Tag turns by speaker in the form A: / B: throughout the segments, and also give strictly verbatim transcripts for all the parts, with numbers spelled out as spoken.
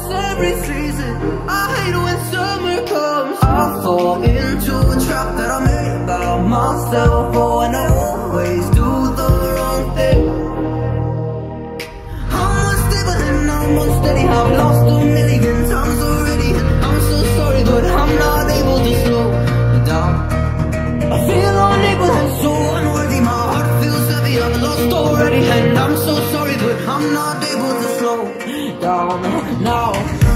A: almost every season. I hate when summer comes. I fall into a trap that I made by myself. Oh, and I always do the wrong thing. I'm unstable and I'm unsteady. I've lost a million times already, and I'm so sorry, but I'm not able to slow down. I feel unable and so unworthy. My heart feels heavy, I'm lost already, and I'm so sorry, but I'm not able to slow down now.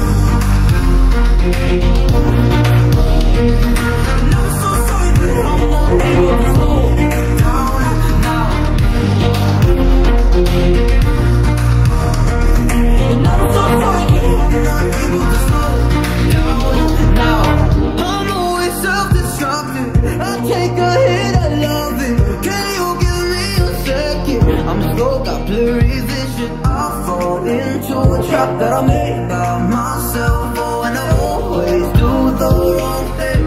A: And I'm so sorry, but I'm not able to slow down now. And I'm so sorry, but I'm not able to slow down now. I'm always self-destructive. I take a hit, I love it. Can you give me a second? I'm slow, got blurry vision. I fall into a trap that I made by myself. Oh, and I always do the wrong thing.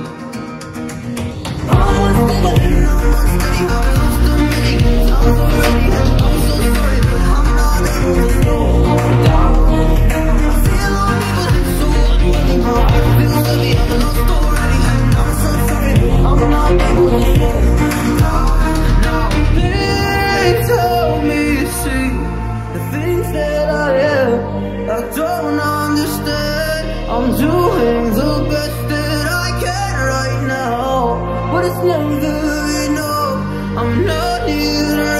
A: I'm unstable and I'm unsteady. I've lost a million times already, and I'm so sorry, but I'm not able to slow down. I feel unable and so unworthy. My heart feels heavy, I'm lost already, and I'm so sorry, but I'm not able to slow down now. They tell me, see the things that I am, I don't understand. I'm doing the best that I can right now, but it's never enough. I'm not here